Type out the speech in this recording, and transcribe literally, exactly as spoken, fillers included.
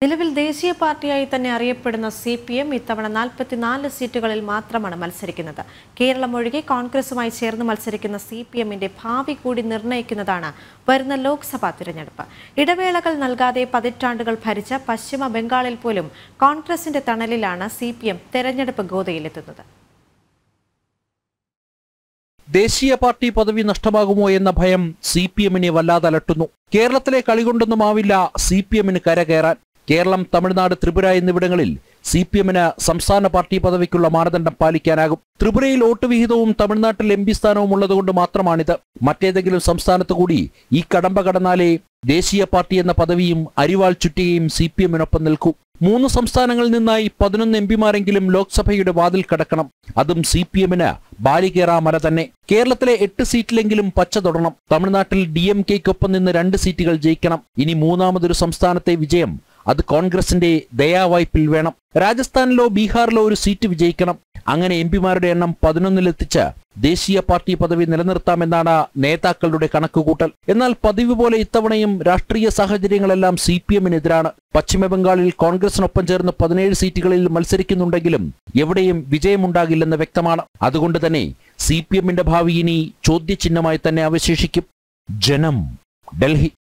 നിലവിൽ ദേശീയ പാർട്ടിയായി തന്നെ അറിയപ്പെടുന്ന സി പി എം ഇത്തവണ നാൽപ്പത്തിനാല് സീറ്റുകളിൽ മാത്രമാണ് മത്സരിക്കുന്നത്. കേരളം ഒഴികെ കോൺഗ്രസുമായി ചേർന്ന് മത്സരിക്കുന്ന സി പി എമ്മിന്റെ ഭാവി കൂടി നിർണ്ണയിക്കുന്നതാണ് വരുന്ന ലോക്സഭാ തിരഞ്ഞെടുപ്പ്. ഇടവേളകൾ നൽകാതെ പതിറ്റാണ്ടുകൾ ഭരിച്ച പശ്ചിമ ബംഗാളിൽ പോലും കോൺഗ്രസിന്റെ തണലിലാണ് സി പി എം തെരഞ്ഞെടുപ്പ് ഗോതയിലെത്തുന്നത്. ദേശീയ പാർട്ടി പദവി നഷ്ടമാകുമോ എന്ന ഭയം സി പി എമ്മിനെ വല്ലാതെ അലട്ടുന്നു. കേരളത്തിലെ കളികൊണ്ടൊന്നുമാവില്ല സി പി എമ്മിന് കരകയറാൻ. കേരളം, തമിഴ്നാട്, ത്രിപുര എന്നിവിടങ്ങളിൽ സി പി എമ്മിന് സംസ്ഥാന പാർട്ടി പദവിക്കുള്ള മാനദണ്ഡം പാലിക്കാനാകും. ത്രിപുരയിൽ വോട്ട് വിഹിതവും തമിഴ്നാട്ടിൽ എം പി സ്ഥാനവും ഉള്ളതുകൊണ്ട് മാത്രമാണിത്. മറ്റേതെങ്കിലും സംസ്ഥാനത്ത് കൂടി ഈ കടമ്പ കടന്നാലേ ദേശീയ പാർട്ടി എന്ന പദവിയും അരിവാൾ ചുറ്റികയും സി പി എമ്മിനൊപ്പം നിൽക്കൂ. മൂന്ന് സംസ്ഥാനങ്ങളിൽ നിന്നായി പതിനൊന്ന് എം പിമാരെങ്കിലും ലോക്സഭയുടെ വാതിൽ കടക്കണം. അതും സി പി എമ്മിന് ബാലികേറാ മല തന്നെ. കേരളത്തിലെ എട്ട് സീറ്റിലെങ്കിലും പച്ച തൊടണം. തമിഴ്നാട്ടിൽ ഡി എം കെക്കൊപ്പം നിന്ന് രണ്ട് സീറ്റുകൾ ജയിക്കണം. ഇനി മൂന്നാമതൊരു സംസ്ഥാനത്തെ വിജയം അത് കോൺഗ്രസിന്റെ ദയാവായ്പിൽ വേണം. രാജസ്ഥാനിലോ ബീഹാറിലോ ഒരു സീറ്റ് വിജയിക്കണം. അങ്ങനെ എം പിമാരുടെ എണ്ണം പതിനൊന്നിലെത്തിച്ച് ദേശീയ പാർട്ടി പദവി നിലനിർത്താമെന്നാണ് നേതാക്കളുടെ കണക്കുകൂട്ടൽ. എന്നാൽ പതിവ് പോലെ ഇത്തവണയും രാഷ്ട്രീയ സാഹചര്യങ്ങളെല്ലാം സി പി എമ്മിനെതിരാണ്. പശ്ചിമബംഗാളിൽ കോൺഗ്രസിനൊപ്പം ചേർന്ന് പതിനേഴ് സീറ്റുകളിൽ മത്സരിക്കുന്നുണ്ടെങ്കിലും എവിടെയും വിജയമുണ്ടാകില്ലെന്ന് വ്യക്തമാണ്. അതുകൊണ്ട് തന്നെ സി പി എമ്മിന്റെ ഭാവി ഇനി ചോദ്യചിഹ്നമായി തന്നെ അവശേഷിക്കും. ജനം, ഡൽഹി.